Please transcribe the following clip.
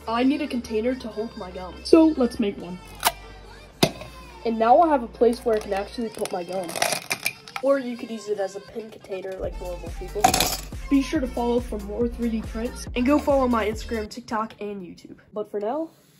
I need a container to hold my gum. So let's make one. And now I have a place where I can actually put my gum. Or you could use it as a pin container like normal people. Be sure to follow for more 3D prints and go follow my Instagram, TikTok, and YouTube. But for now,